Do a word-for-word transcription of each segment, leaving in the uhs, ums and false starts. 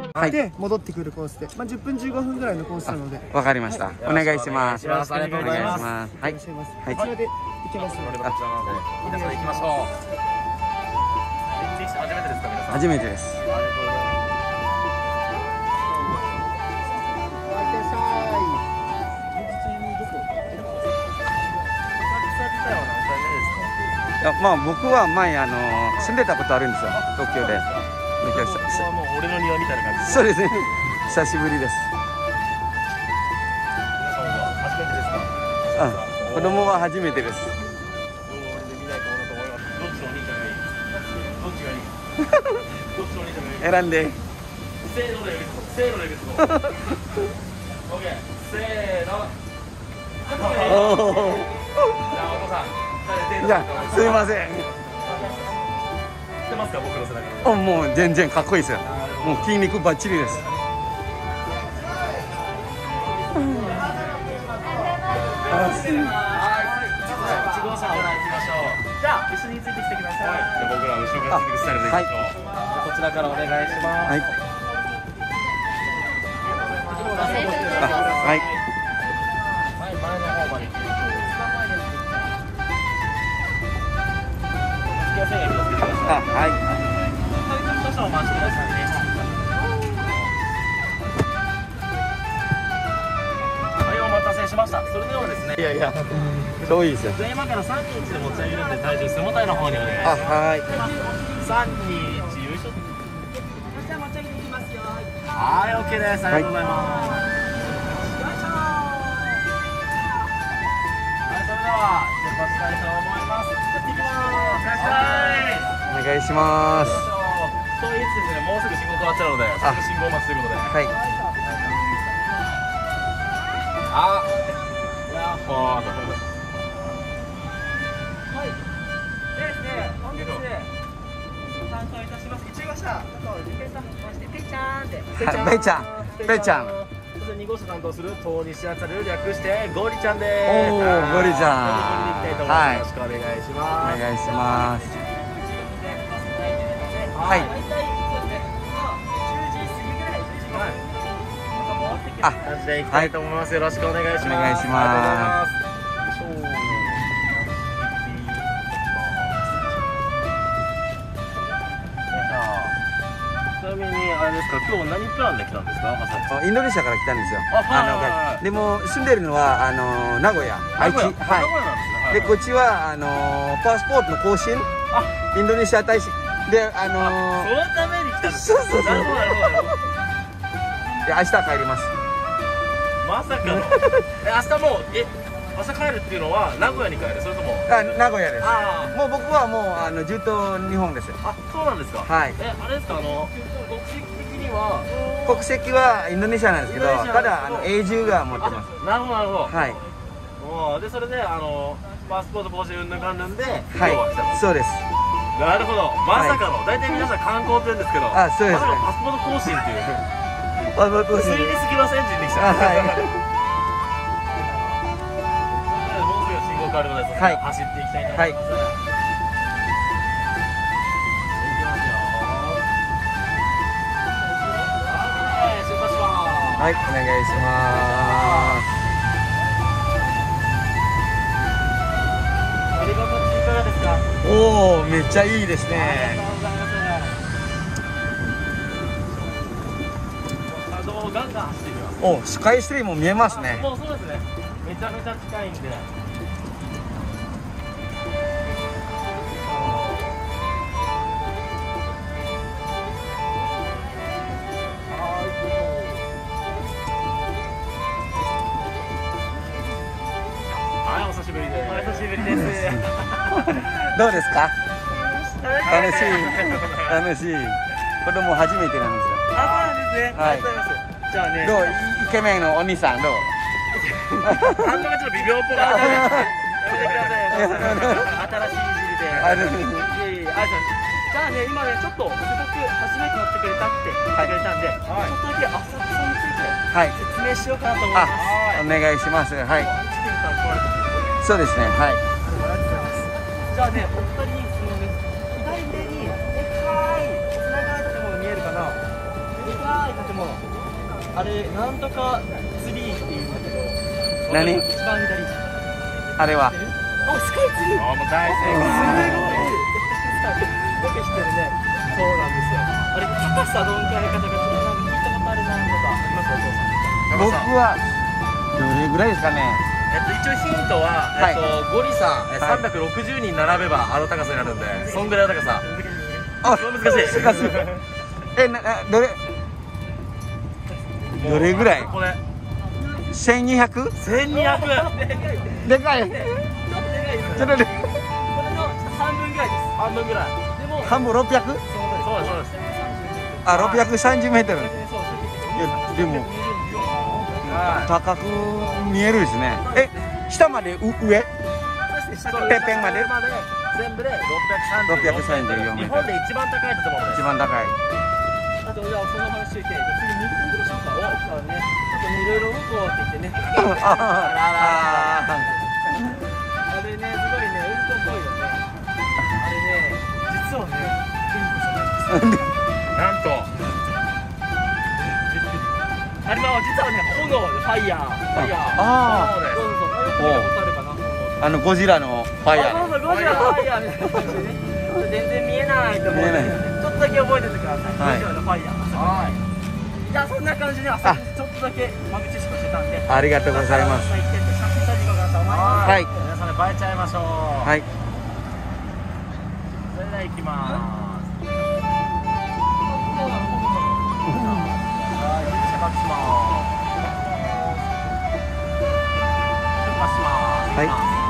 で戻ってくるコースで、まあじゅっぷんじゅうごふんぐらいのコースなので。 わかりました。お願いします。 よろしくお願いします。 お願いします。はい。 はい。こちらで行けますので。 皆さん行きましょう。初めてですか皆さん。 初めてです。 ありがとうございます。 いや、まあ僕は前あの住んでたことあるんですよ、東京で。 もう俺の庭みたいな感じ。 そうですね。久しぶりです。 皆さんは初めてですか。 うん、子供は初めてです。 どっちのお兄ちゃんがいい。どっちがいい。どっちのお兄ちゃんがいい。 選んで。 せーので呼びつこう。せーので呼びつこう。オッケー。せーの。 おお。 じゃあお父さん。 じゃあすいません。 知ってますか僕の背中。 あ、もう全然かっこいいですよ。もう筋肉バッチリです。 はい。いち号車から行きましょう。じゃあ一緒についてきてください。じゃあ僕ら後ろからついていくスタイルでいきましょう。こちらからお願いします。 はい。あ、はい。 はい、前の方まで。 あ、はい。 少々お待ちくださいね。はい、お待たせしました。それではですね。 いやいや、遠いですよ。 じゃあ今からさんにんいちで持ち上げるんで体重背もたれの方にお願いしあ、 ます。 はい。 さんにいち優勝。じゃあ持ち上げていきますよ。はい、オッケーです。ありがとうございます。はい、それでは出発したいと思います。行ってきます。いらっしゃい。 お願いします。 と言いつつですね、もうすぐ信号変わっちゃうので、すぐ信号待ちということで。 はい。 あ、やっほー。はい。でですね、本日担当いたします。いち号車、あと自転車回して、ぺっちゃんで。 ぺっちゃん、ぺっちゃん。 そしてに号車担当する東西あたる略してゴリちゃんです。 おお、ゴリちゃん。 はい。よろしくお願いします。 お願いします。 はい。あ、感じでいきたいと思います。よろしくお願いします。 お願いします。 ちなみにあれですか、今日何プランで来たんですか、朝。 インドネシアから来たんですよ。 あのでも住んでるのはあの名古屋、愛知。はい。でこっちはあのパスポートの更新。インドネシア大使であのそのために来たんですか。 そうそうそう。で明日帰ります。 まさかの。え、明日もうえ明日帰るっていうのは名古屋に帰る、それとも。 あ、名古屋です。 あもう僕はもうあのずっと日本です。 あ、そうなんですか。 はい。 え、あれですか、あの国籍的には。 国籍はインドネシアなんですけど、ただあの永住が持ってます。 なるほどなるほど。 はい。 もうでそれであのパスポート更新うんぬんかんぬんではい。そうです。 なるほど。まさかの、大体皆さん観光って言うんですけど、 あ、そうですね。 まさかのパスポート更新っていう。 パスポート更新。 ついにすぎません、人力車。はい。もうすぐ信号変わるので、そこから走っていきたいと思います。はい。出発します。 はい、お願いします。 乗り心地いかがですか。 おお、めっちゃいいですね。 車道をガンガン走っていきます。 お、スカイツリーも見えますね。 もうそうですね。めちゃめちゃ近いんで。はい、お久しぶりです。お久しぶりです。 どうですか。楽しい。楽しい。子供初めてなんですよ。 あ、そうなんですね。 はい。 じゃあね。 どう、イケメンのお兄さんどう。 あんなちょっと微妙っぽかった。やめてください。新しいいじりで。 ある。 いえいえ、ありがとうございます。じゃあね、今ね、ちょっとせっかく初めて乗ってくれたって言ってくれたんで、ちょっとだけ浅草について説明しようかなと思います。 お願いします。はい。そうですね。はい。 じゃあね、お二人に質問です。左手にでかい砂があっても見えるかな。でかい建もあれなんとかツリーっていうんだけど、 何一番左。 あれはあ、スカイツリー。あ、もう大正解。よく知ってるね。そうなんですよ。あれ高さどんくらいかとかちょっとなんか聞いたことあるなとかありますお父さん。 僕はどれぐらいですかね。 えっと一応ヒントは、えっとゴリさんさんびゃくろくじゅうにん並べばあの高さになるんで、そんぐらいの高さ。 あ、 難しい。 難しい。え、な、な、どれ。どれぐらい。 これ。 千二百。 千二百。 でかい。ちょっとで。 これの半分ぐらいです。半分ぐらい。でも。 半分六百。 そうですそうです。 あ、六百三十メートル。いや、でも。高く見えるですね。え、下までう上？てっぺんまで？ 全部で六百三十よんメートル。 日本で一番高い建物です。 一番高い。 あとじゃあその話して、次ミーティングどうしますか？お、そうね。ちょっといろいろ向こうって言ってね。あらら。あれね、すごいね、ウルトっぽいよね。あれね、実はね、なんと。あれは実はね、炎でファイヤー、ファイヤー。ああ。そうそうそう。よく見たことあるかな。 あのゴジラのファイヤー。 そうそう、ゴジラのファイヤーみたいな感じでね。全然見えないと思う。ちょっとだけ覚えててください。ゴジラのファイヤー。はい。じゃあそんな感じで、ちょっとだけ間口しかしてたんで。 ありがとうございます。 写真撮りに行こうかなと思います。はい。皆さんで映えちゃいましょう。 はい。 それでは行きます。 はい。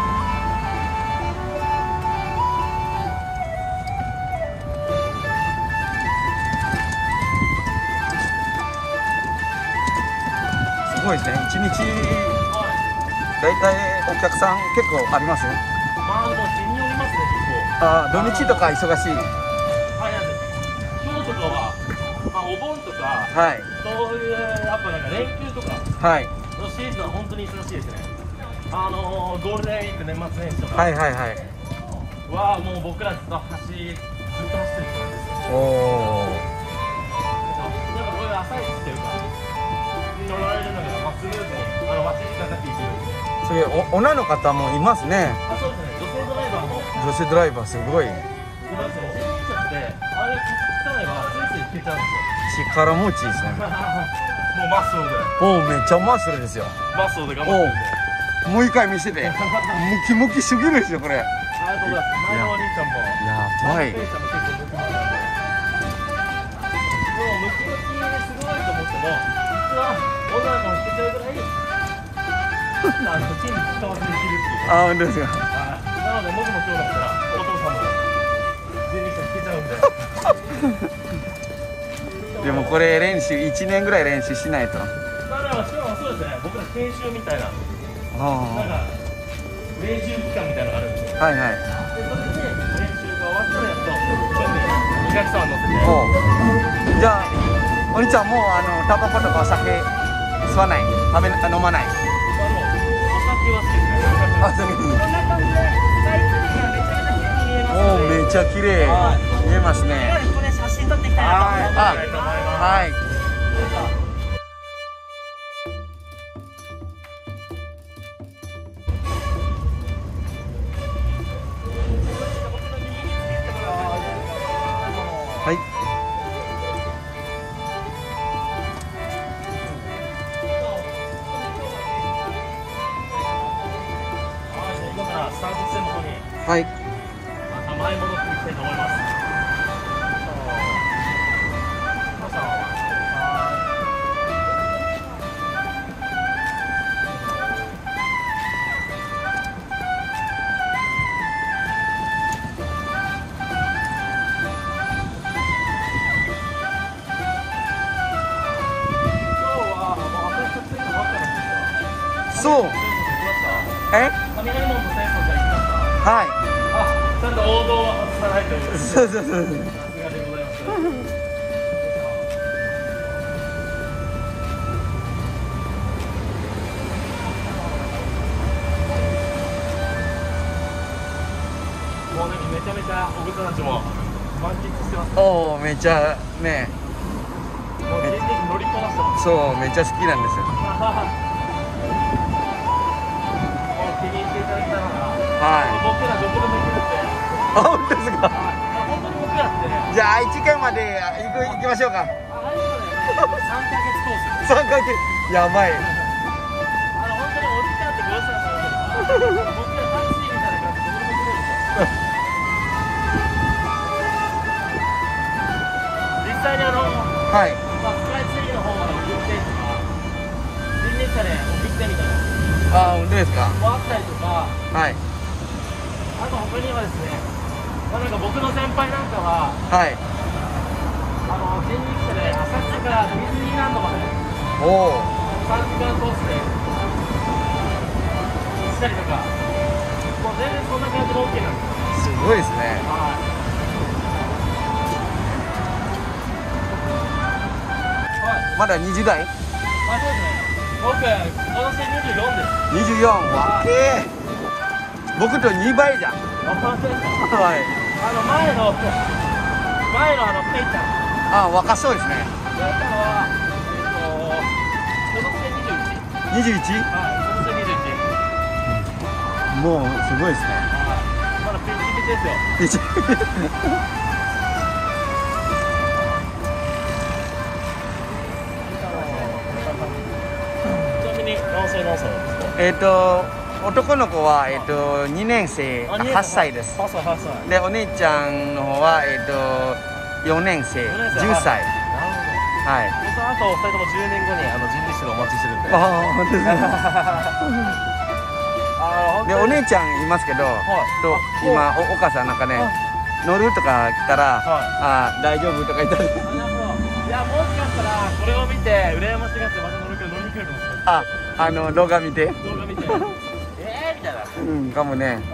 すごいですね。一日だいたいお客さん結構あります？ まあでも日によりますね、結構。 ああ、土日とか忙しい。 はい、今日とかはまあお盆とか、 はい。 そういうやっぱなんか連休とかはい。 のシーズンは本当に忙しいですね。あのー、ゴールデンウィーク、年末年始とかはいはいはい。 はもう僕らずっと走ずっと走ってる感じですよ。 おお。 なんかこれ朝一っていうか乗られるのが、まあ、スムーズにあの待ち時間なく行けるんで。 すげえ、お女の方もいますね。 あ、そうですね。女性ドライバーも女性ドライバーすごい。 いますね。先日車ってあれ聞かないばスイスイ行けちゃうんですよ。 力持ちですね。 もうマッスルでおお、めっちゃマッスルですよ。 マッスルで頑張ってるんで。 もう一回見せて。ムキムキすぎるですよこれ。やありがとうございます。前のお兄ちゃんも。 ばい。 お兄ちゃんも結構ムキムキなんで。もうムキムキですごいと思っても、実は女の子も引けちゃうぐらいあの筋肉使わずにできるっていう。 ああ、本当ですか。 なので僕も今日だったらお父さんも人力車引けちゃうんで。 でもこれ練習いちねんぐらい練習しないと。 まあでもしかもそうですね。僕ら研修みたいな。 あなんか練習期間みたいなのがあるんですよ。 あ。はいはい。 でそれで練習が終わったらやっと準備お客さん乗せて。 おう。じゃあお兄ちゃんもうあのタバコとかお酒吸わない、食べ飲まない。 まあでもお酒は好きですね。 あ、酒に。 こんな感じでスカイツリーがめちゃめちゃ綺麗に見えますおお、 ので。 めっちゃ綺麗見えますね。 これ写真撮っていきたいなと思います。 はい。はい。 今からスタート地点の方にはい。 また前戻っていきたいと思います。 そう。え？ 雷門と浅草寺行きました。 はい。 あ、ちゃんと王道は外さないという。 そうそうそう。 さすがでございます。もうね、めちゃめちゃお子さんたちも満喫してます。 おお、めっちゃね。 もう全然乗りりっぱなしだ。 そうめっちゃ好きなんですよ。 もう気に入っていただけたらな。 はい。 僕らどこでも行けるんで。 あ、本当ですか。 本当に僕らってね。 じゃあ愛知県まで行く行きましょうか。 あれですよね。三ヶ月コース。 三ヶ月やばい。 あの本当におじちゃんってご予算なんですけど、僕らタクシーみたいな感じでどこでも行けるんですよ。実際にあの、 はい。 まあ、スカイツリーの方まで送ってとか、人力車で送ってみたいな。 あ、本当ですか。 もあったりとか、 はい。 あと他にはですね、まあ、なんか僕の先輩なんかは、 はい。 あの人力車で浅草からディズニーランドまでおお。 さんじかんコースでしたりとか、もう全然そんな感じで オーケー なんですよ。 すごいですね。 はい。 まだにじゅう代？ あ、そうですね。僕、今年にじゅうよんです。 にじゅうよん。わけー。僕とにばいじゃん。 あ、本当ですか。 はい。 あの前の前のあのペイちゃん。 あ、若そうですね。 ペイちゃんはえっと今年でにじゅういち。 にじゅういち？ はい。今年でにじゅういち。 もうすごいですね。 はい。まだピッチピチですよ。ちなみに何歳何歳なんですか。 えっと男の子はえっとにねん生、 あはっさいです。 はっさいはっさい。 でお姉ちゃんの方はえっとよねん生、じゅっさい。 なるほど。 はい。 僕はあとふたりともじゅうねんごにあの人力車でお待ちしてるんで。 ああ、本当ですね。でお姉ちゃんいますけど、と今おお母さんなんかね乗るとか来たら、あ大丈夫とか言ったら、 いやもしかしたらこれを見て羨ましがってまた乗るけど乗りに来るかもしれない。 ああの動画見て、 動画見てえーみたいな。 うんかもね。 よいし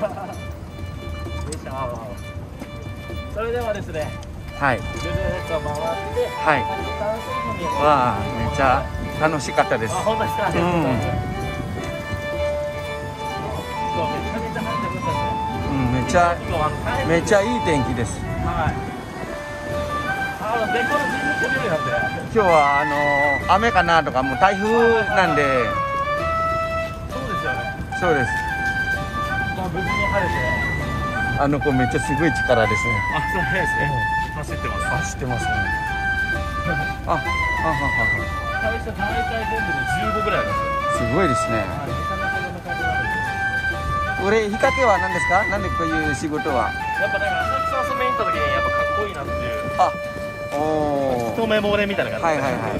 ょ。それではですね、 はいぐるっと回って、 はい。 楽しいのに。 わあめっちゃ楽しかったです。 あ、本当ですか。ありがとうございます。そうめちゃめちゃ晴れてましたね。 うんめっちゃ今日は帰るめっちゃいい天気です。 はい。あの絶好の人力車日和なんで。 今日はあの雨かなとかもう台風なんで、 そうですよね。 そうです。 まあ無事に晴れて。 あの子めっちゃすごい力ですね。 あ、そうですね。走ってます。 走ってますね。あ、あははは。 会社大体全部でじゅうごぐらいあるんですよ。 すごいですね。 はい、めちゃめちゃいろんな感じなんで。 これ、日陰は何ですか？なんでこういう仕事は。 やっぱなんか浅草遊びに行った時にやっぱかっこいいなっていう。 あ、おお。 一目惚れみたいな感じで。 はいはいはい。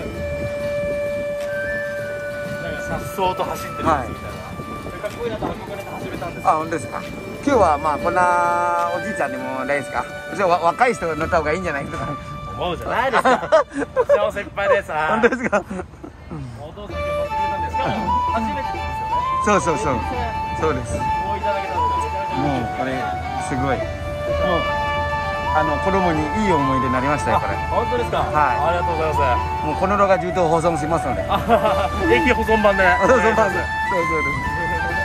なんか颯爽と走ってるんですみたいな。かっこいいなと憧れて始めたんです。 あ、本当ですか。今日はまあこんなおじいちゃんでもないですか。じゃあ若い人が乗った方がいいんじゃないですか。 思うじゃないですか。超先輩でさ。 本当ですか。 お父さん今日乗ってくれたんですか。初めてですよね。 そうそうそう。そうです。 もういただけたのでめちゃめちゃもうこれすごい。もうあの子供にいい思い出になりましたよこれ。 本当ですか。 はい。 ありがとうございます。 もうこの動画中と放送しますので。 駅保存版で。 そうそうそうそうです。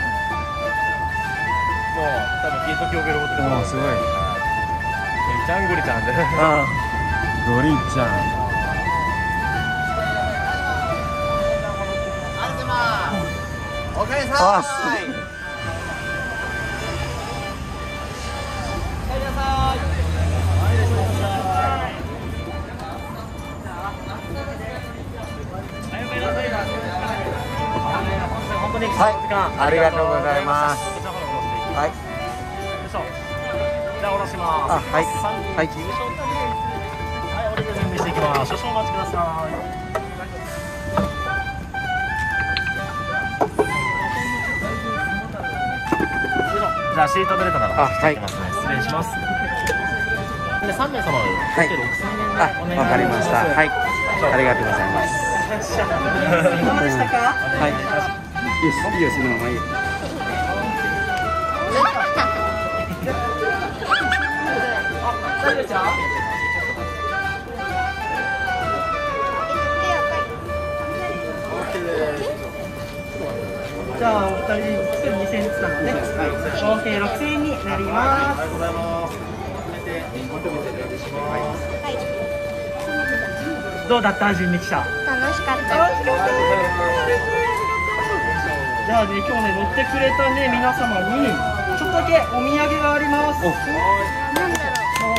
もう多分キート教授のことでもうすごい。 ジャングリちゃんで。 ああ、ゴリちゃん。 おかえりなあ、 さい。 はい、ありがとうございます。はい。 じゃあ下ろします。 あ、はい。はい。 はい、降りて準備していきます。少々お待ちください。じゃあシートベルトならはい。 ますね。失礼します。でさんめいさまではい。 ろくせんえんでお願いします。 あ、わかりました。はい。ありがとうございます。 どうでしたか？ はい。いいよ、いいよ、そのままいいよ。 大丈夫ですよ。 じゃあお二人一人にせんえんずつなので、合計ろくせんえんになります。 ありがとうございます。初めて求めてお願いします。 どうだった人力車？ 楽しかった。 じゃあね、今日ね乗ってくれたね皆様にちょっとだけお土産があります。 なんだろ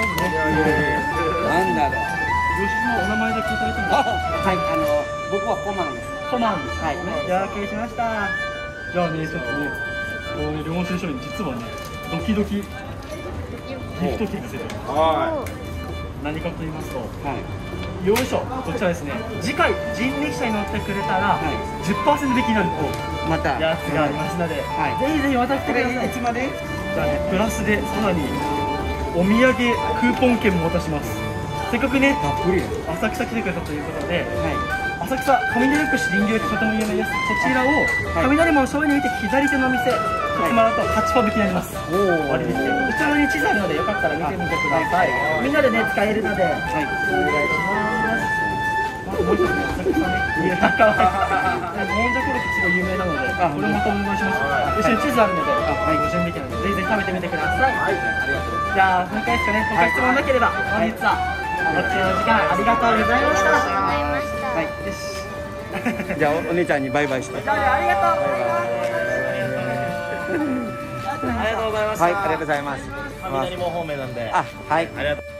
なんだろう。 吉島のお名前だけいただいてもいいですか？ はい、あの僕はコマンです。 コマンです。 はい。 じゃあお受けしました。じゃあねちょっとねこうね領収書に実はねドキドキギフト券が出てる。 う。 は何かと言いますと、 い。はい。 よいしょ、こちらですね。次回人力車に乗ってくれたら、 はい、 じゅっパーセント引きになるまたやつがありますので、 はい、 ぜひぜひまた来てください。 いつまで？ じゃあね、プラスでさらにお土産クーポン券も渡します。せっかくね、 たっぷり。 浅草来てくれたということで、 は浅草雷串人形ってとても有名です。こちらを雷門正面に見て左手のお店、こちらだとはちパー引きになります。 い。おお。 割引で、後ろに地図あるのでよかったら見てみてください。みんなでね使えるので、 はい。 お願いします。もう一つね、浅草ね、有名な可愛いもんじゃコロッケすごい有名なので、これもまたお願いします。後ろに地図あるので、ご準備券なので、ぜひぜひ食べてみてください。 はい。ありがとうございます。 じゃあ、もう一回ですかね、他質問なければ、本日はお付き合いの時間ありがとうございました。 ございました。 はい。 よし。 じゃあお姉ちゃんにバイバイして。 じゃあ、ありがとうございます。 ありがとうございました。 はい、ありがとうございます。 雷門方面なんで。 あ、はい。 ありがとう。